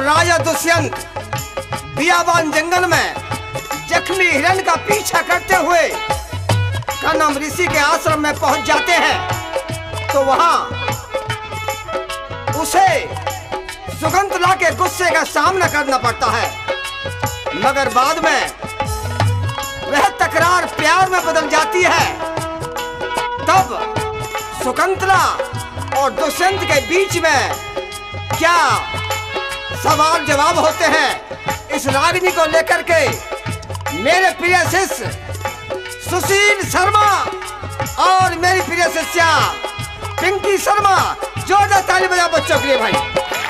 राजा दुष्यंत बियाबान जंगल में जख्मी हिरण का पीछा करते हुए कनम ऋषि के आश्रम में पहुंच जाते हैं तो वहां उसे शकुंतला के गुस्से का सामना करना पड़ता है, मगर बाद में वह तकरार प्यार में बदल जाती है। तब शकुंतला और दुष्यंत के बीच में क्या सवाल जवाब होते हैं, इस रागिनी को लेकर के मेरे प्रिय शिष्य सुशील शर्मा और मेरी प्रिय शिष्या पिंकी शर्मा जोरदार ताली बजाओ बच्चों के लिए भाई।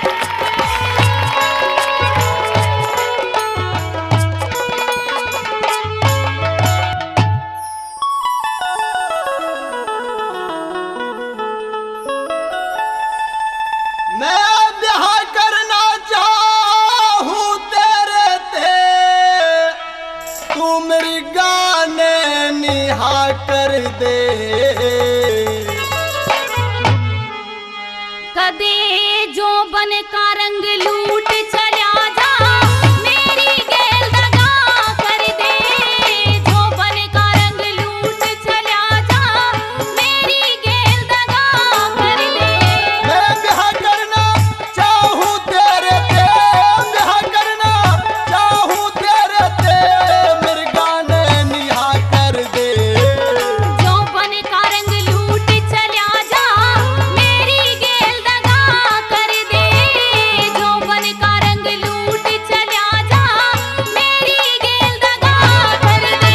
कर दे कदे जो बन का रंग लूट चला जा मेरी गेल दगा कर दे, जो बन का रंग लूट चला जा मेरी गेल दगा कर दे। मैं ब्याह करना चाहूं तेरे पे, ब्याह करना चाहूं तेरे पे, मेरे गाने निहा कर दे। जो बन का रंग लूट चला जा मेरी गेल दगा कर दे, जो बन का रंग लूट चला जा मेरी गेल दगा कर दे।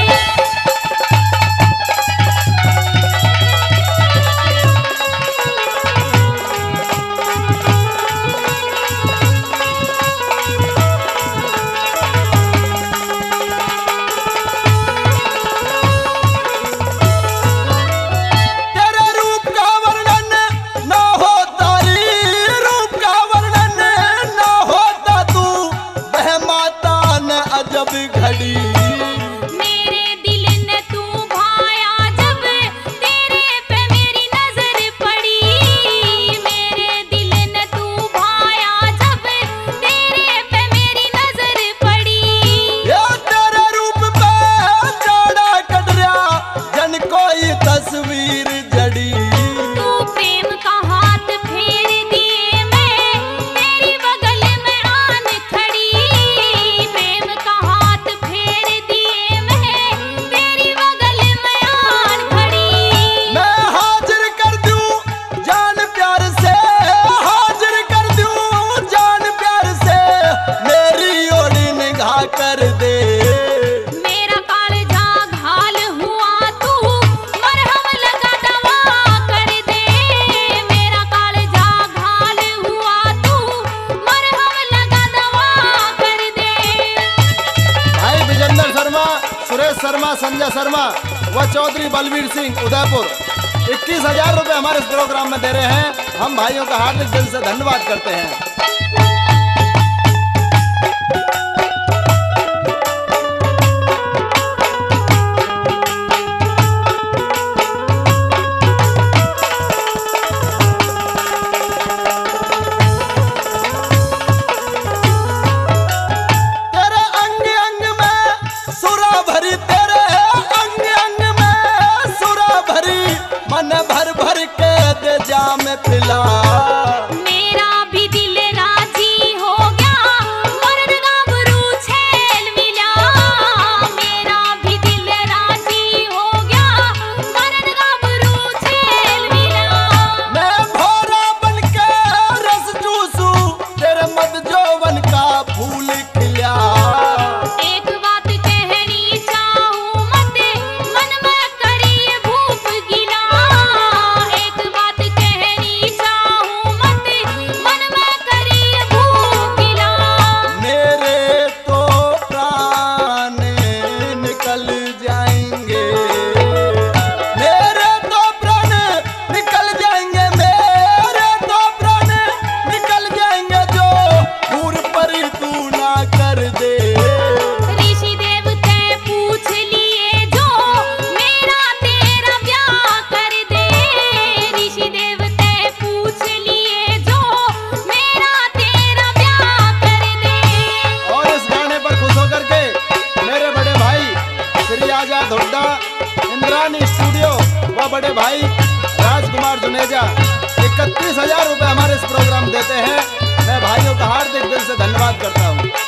तेरे रूप का वर्णन न होता री, रूप का वर्णन न होता तू, वह माता न अजब घड़ी। मेरे दिल ने तू भाया जब तेरे पे मेरी नजर पड़ी, मेरे दिल ने तू भाया जब तेरे पे मेरी नजर पड़ी। या तेरे रूप पे जाड़ा कट रहा जन कोई तस्वीर जड़ी। तू प्रेम का हाथ फेर दिए मैं तेरी बगल में आन खड़ी, प्रेम का हाथ फेर दिए मैं तेरी बगल में आन खड़ी। मैं हाजिर कर दूं जान प्यार से, हाजिर कर दूं जान प्यार से, मेरी ओढ़ी निगाह कर दे। मेरा कालजा घाल हुआ तू मरहम लगा दवा कर दे, मेरा कालजा घाल हुआ तू मरहम लगा दवा कर दे। भाई विजेंद्र शर्मा, सुरेश शर्मा, संजय शर्मा व चौधरी बलवीर सिंह उदयपुर 21,000 रुपए हमारे इस प्रोग्राम में दे रहे हैं। हम भाइयों का हार्दिक दिल से धन्यवाद करते हैं। तेरे अंग अंग में सुरा भरी, तेरे अंग अंग में सुरा भरी, मन भर भर के दे जाम पिला। मेरा भी दिल मनी स्टूडियो व बड़े भाई राजकुमार जुनेजा 31,000 रुपए हमारे इस प्रोग्राम देते हैं। मैं भाइयों का हार्दिक दिल से धन्यवाद करता हूँ।